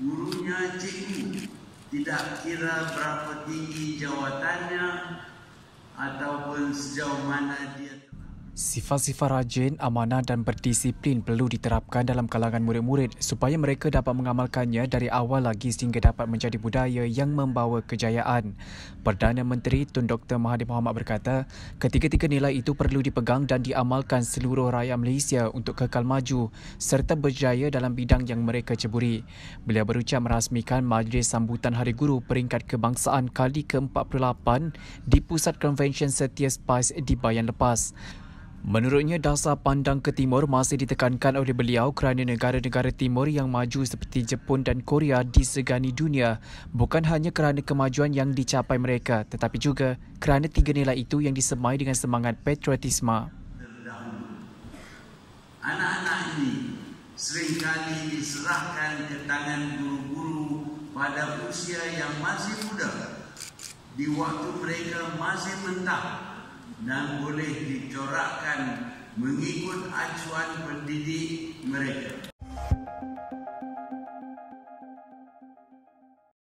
gurunya cikgu, tidak kira berapa tinggi jawatannya ataupun sejauh mana dia. Sifat-sifat rajin, amanah dan berdisiplin perlu diterapkan dalam kalangan murid-murid supaya mereka dapat mengamalkannya dari awal lagi sehingga dapat menjadi budaya yang membawa kejayaan. Perdana Menteri Tun Dr. Mahathir Mohamad berkata, ketiga-tiga nilai itu perlu dipegang dan diamalkan seluruh rakyat Malaysia untuk kekal maju serta berjaya dalam bidang yang mereka ceburi. Beliau berucap merasmikan Majlis Sambutan Hari Guru Peringkat Kebangsaan kali ke-48 di Pusat Konvensyen Setia Spice di Bayan lepas. Menurutnya, dasar pandang ke timur masih ditekankan oleh beliau kerana negara-negara timur yang maju seperti Jepun dan Korea disegani dunia bukan hanya kerana kemajuan yang dicapai mereka tetapi juga kerana tiga nilai itu yang disemai dengan semangat patriotisme. Anak-anak ini seringkali diserahkan ke tangan guru-guru pada usia yang masih muda, di waktu mereka masih mentah dan boleh dicorakkan mengikut acuan pendidik mereka.